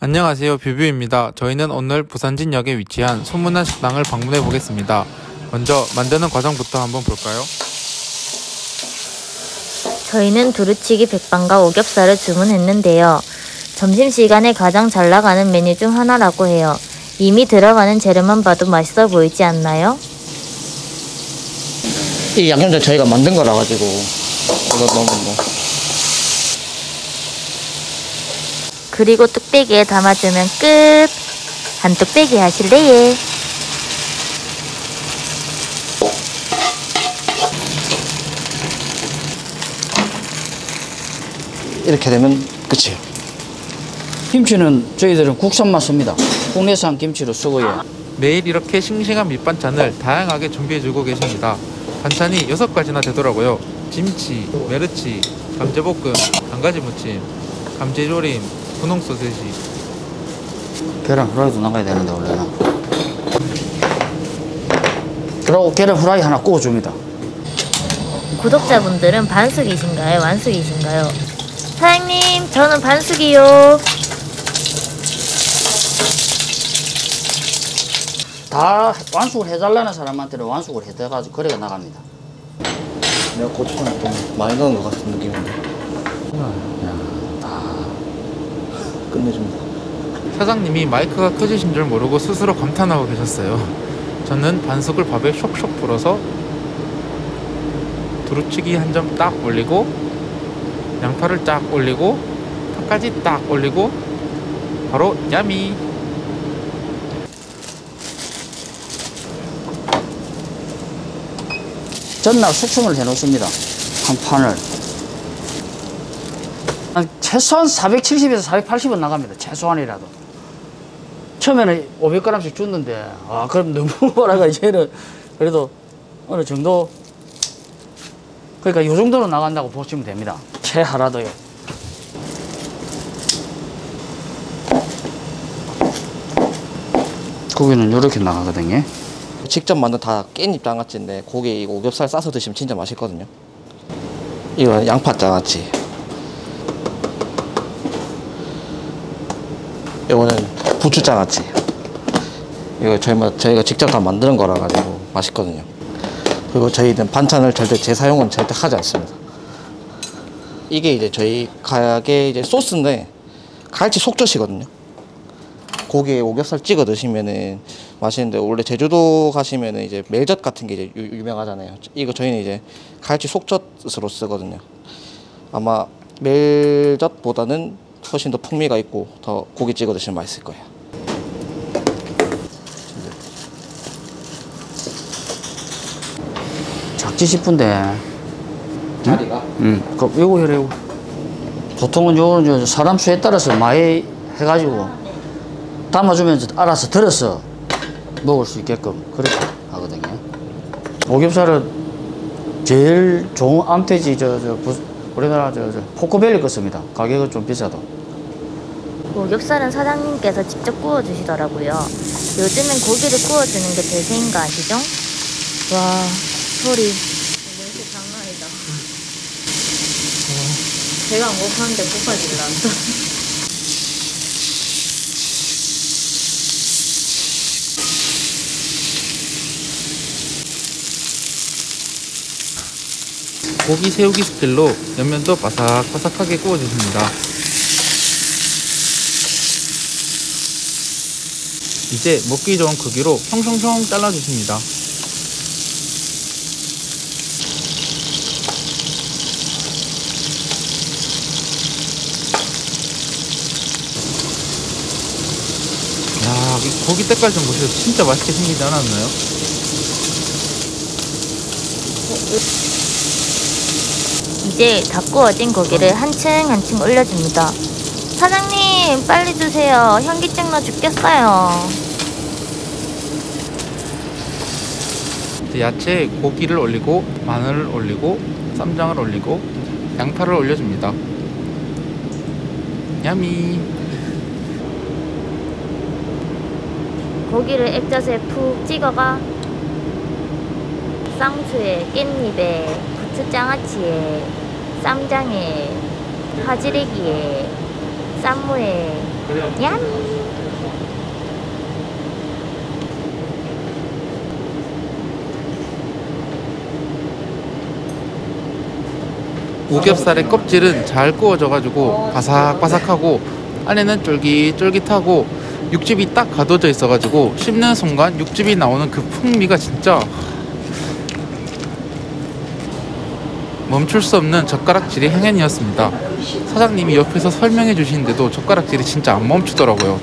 안녕하세요, 뷰뷰입니다. 저희는 오늘 부산진역에 위치한 소문난 식당을 방문해 보겠습니다. 먼저 만드는 과정부터 한번 볼까요? 저희는 두루치기 백반과 오겹살을 주문했는데요. 점심시간에 가장 잘 나가는 메뉴 중 하나라고 해요. 이미 들어가는 재료만 봐도 맛있어 보이지 않나요? 이 양념장 저희가 만든 거라 가지고 이거 넣으면 뭐. 그리고 뚝배기에 담아주면 끝! 한 뚝배기 하실래요? 이렇게 되면 끝이에요. 김치는 저희들은 국산만 씁니다. 국내산 김치로 쓰고요. 매일 이렇게 싱싱한 밑반찬을 다양하게 준비해주고 계십니다. 반찬이 6가지나 되더라고요. 김치, 메르치, 감자볶음, 한가지 무침, 감자조림, 분홍 소세지. 계란 후라이도 나가야 되는데 원래는. 그리고 계란 후라이 하나 구워줍니다. 구독자분들은 반숙이신가요? 완숙이신가요? 사장님, 저는 반숙이요. 다 완숙을 해달라는 사람한테는 완숙을 해가지고 거래가 나갑니다. 내가 고추장 좀 많이 넣은 것 같은 느낌인데. 다 끝내줍니다. 사장님이 마이크가 커지신 줄 모르고 스스로 감탄하고 계셨어요. 저는 반숙을 밥에 쇽쇽 불어서 두루치기 한 점 딱 올리고 양파를 쫙 올리고 팥까지 딱 올리고 바로 야미. 전날 숙성을 해놓습니다. 한 판을. 최소한 470에서 480은 나갑니다. 최소한이라도. 처음에는 500g씩 줬는데, 그럼 너무 뭐라가 이제는 그래도 어느 정도, 그러니까 요 정도는 나간다고 보시면 됩니다. 최하라도요. 고기는 요렇게 나가거든요. 직접 만든 다 깻잎 장아찌인데 고기 이거 오겹살 싸서 드시면 진짜 맛있거든요. 이거 양파 장아찌. 이거는 부추 장아찌. 이거 저희가 직접 다 만드는 거라 가지고 맛있거든요. 그리고 저희는 반찬을 절대 재사용은 절대 하지 않습니다. 이게 이제 저희 가게 이제 소스인데 갈치 속젓이거든요. 고기에 오겹살 찍어 드시면은 맛있는데, 원래 제주도 가시면은 이제 멜젓 같은 게 이제 유명하잖아요. 이거 저희는 이제 갈치 속젓으로 쓰거든요. 아마 멜젓보다는 훨씬 더 풍미가 있고 더 고기 찍어 드시면 맛있을 거예요. 작지 싶은데. 자리가? 요거 해래요. 보통은 요거는 사람 수에 따라서 많이 해가지고 담아주면 알아서 들어서 먹을 수 있게끔 그렇게 하거든요. 오겹살은 제일 좋은 암태지 우리나라 포커벨리 거 씁니다. 가격은 좀 비싸도. 오겹살은 사장님께서 직접 구워주시더라고요. 요즘엔 고기를 구워주는 게 대세인 거 아시죠? 와, 소리 냄새 장난 아니다. 배가 안 고파는데 고파질란다. 고기 세우기 스킬로 옆면도 바삭바삭하게 구워주십니다. 이제 먹기 좋은 크기로 평평평 잘라주십니다. 이 고기 때깔 좀 보세요. 진짜 맛있게 생기지 않았나요? 이제 다 구워진 고기를 한층 한층 올려줍니다. 사장님, 빨리 주세요. 현기증 나 죽겠어요. 야채에 고기를 올리고 마늘을 올리고 쌈장을 올리고 양파를 올려줍니다. 야미. 고기를 액젓에 푹 찍어가 쌍수에 깻잎에 부추장아찌에 쌈장에 파지래기에 쌈무에 야미. 오겹살의 껍질은 잘 구워져가지고 바삭바삭하고 안에는 쫄깃쫄깃하고 육즙이 딱 가둬져 있어가지고 씹는 순간 육즙이 나오는 그 풍미가 진짜 멈출 수 없는 젓가락질의 행연이었습니다. 사장님이 옆에서 설명해 주시는데도 젓가락질이 진짜 안 멈추더라고요.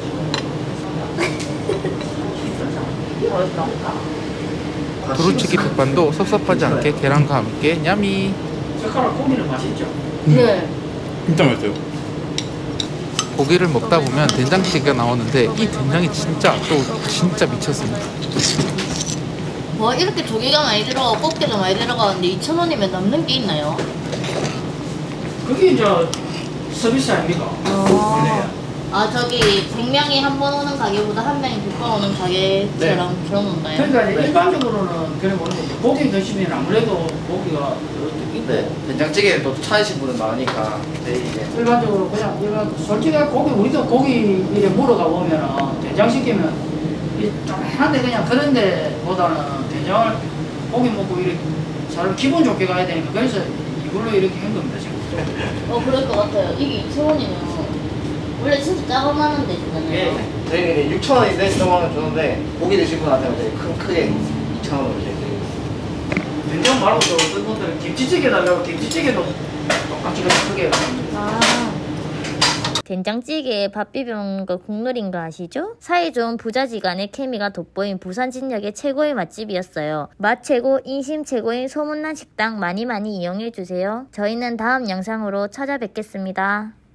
두루치기 백반도 섭섭하지 않게 계란과 함께 야미. 젓가락 고기는 맛있죠? 네. 진짜 맛있어요. 고기를 먹다 보면 된장찌개가 나오는데 이 된장이 진짜 미쳤습니다. 와, 이렇게 조개가 많이 들어가고 꽃게도 많이 들어가는데 2,000원이면 남는 게 있나요? 그게 이제 서비스 아닙니까? 아, 저기 100명이 한 번 오는 가게보다 한 명이 100번 오는 가게처럼 그런 건가요? 그러니까 이제 일반적으로는 그래 모르는데 고기 드시면 아무래도 고기가 근데 된장찌개에 또 찾으신 분은 많으니까 이제 일반적으로 그냥 일반 솔직히 고기 우리도 고기 이래 물어가 보면은 된장 시키면 좀 한데 그냥 그런 데보다는 된장을 고기 먹고 이렇게 사람 기분 좋게 가야 되니까 그래서 이걸로 이렇게 한 겁니다 지금. 그럴 것 같아요. 이게 2,000원이면 원래 진짜 짜고만한 데잖아요. 예, 저희는 6,000원인데 2,000원 주는데 고기 드신 분한테는 이제 큰 크게 2,000원으로 이제 된장 말고도 어떤 분들은 김치찌개 달라고 김치찌개도 똑같이 크게 아. 된장찌개에 밥 비벼 먹는 거 국룰인 거 아시죠? 사이 좋은 부자지간의 케미가 돋보인 부산 진역의 최고의 맛집이었어요. 맛 최고, 인심 최고인 소문난 식당 많이 이용해주세요. 저희는 다음 영상으로 찾아뵙겠습니다.